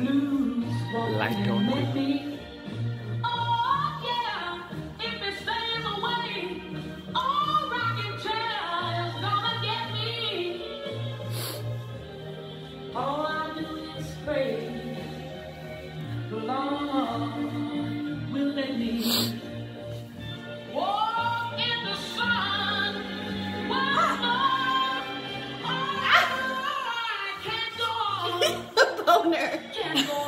Light on quick. All I do is pray, the Lord will let me walk in the sun. I can't go on. Boner. Can't go